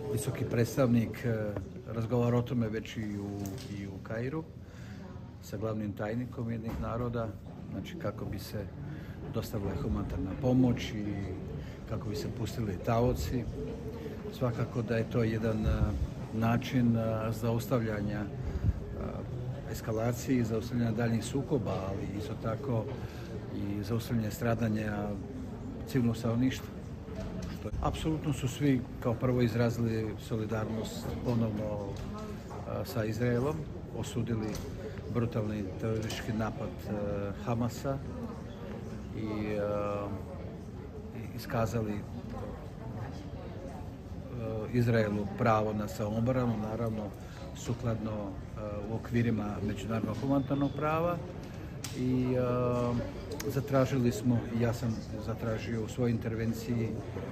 visoki predstavnik razgovara o tome već i u Kairu sa glavnim tajnikom Ujedinjenih naroda, znači kako bi se dostavila humanitarna pomoć i kako bi se pustili taoci. Svakako da je to jedan način zaustavljanja eskalacije i zaustavljanja daljnjih sukoba, ali isto tako i zaustavljanja stradanja civilnog stanovništva. Apsolutno su svi kao prvo izrazili solidarnost ponovno sa Izraelom, osudili brutalni teroristički napad Hamasa i iskazali Izraelu pravo na samoobranu, naravno sukladno u okvirima međunarodnog humanitarnog prava i zatražili smo, ja sam zatražio u svojoj intervenciji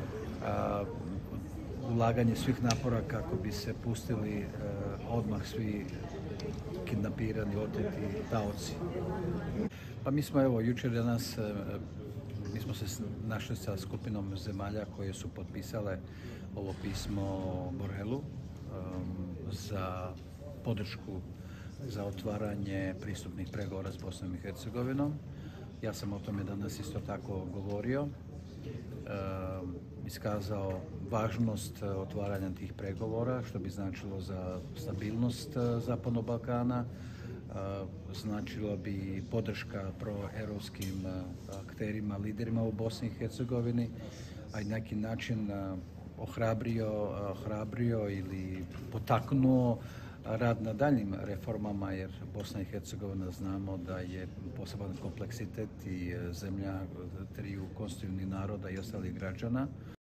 ulaganje svih napora kako bi se pustili odmah svi kidnapirani, oteti taoci. Pa mi smo jučer danas mi smo se našli sa skupinom zemalja koje su potpisale ovo pismo Borelu za podršku za otvaranje pristupnih pregovora s Bosnom i Hercegovinom. Ja sam o tome danas isto tako govorio, iskazao važnost otvaranja tih pregovora, što bi značilo za stabilnost Zapadnog Balkana, značilo bi podrška proeuropskim akterima, liderima u Bosni i Hercegovini, a i na neki način ohrabrio ili potaknuo rad na daljnjim reformama, jer Bosna i Hercegovina znamo da je poseban kompleksitet i zemlja triju konstitutivnih naroda i ostalih građana.